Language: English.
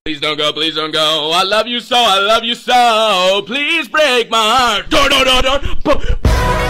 Please don't go, please don't go. I love you so, I love you so. Please break my heart. Door, door, door, door.